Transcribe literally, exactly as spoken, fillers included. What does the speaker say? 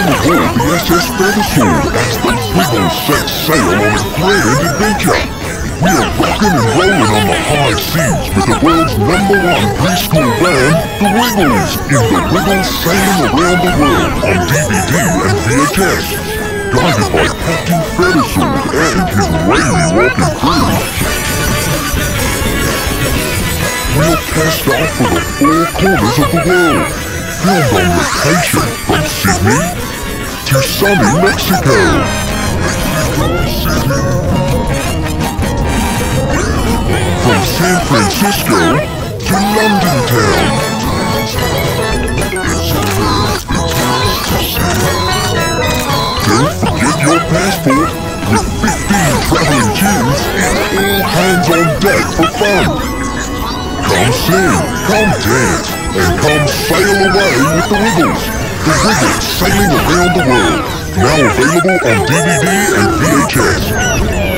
aboard the S S Feathersword as the Wiggles set sail on a grand adventure. We are rocking and rolling on the high seas with the world's number one preschool band, the Wiggles, in the Wiggles Sailing Around the World on D V D and V H S. Guided by Captain Feathersword and his whaley walking crew. We'll cast off for the four corners of the world, filmed on location from Sydney to sunny Mexico. From San Francisco to London town. Don't forget your passport with fifteen traveling tunes and all hands on deck for fun. Come sing, come dance, and come sail away with the Wiggles. The Wiggles Sailing Around the World, now available on D V D and V H S.